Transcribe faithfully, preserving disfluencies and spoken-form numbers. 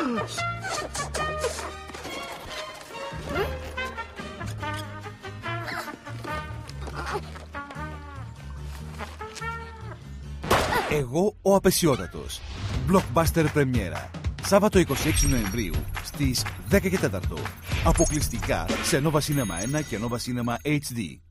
Εγώ ο Απεσιότατος. Blockbuster πρεμιέρα. Σάββατο είκοσι έξι Νοεμβρίου στις δέκα και τέσσερα. Αποκλειστικά σε Nova Cinema ένα και Nova Cinema έιτς ντι.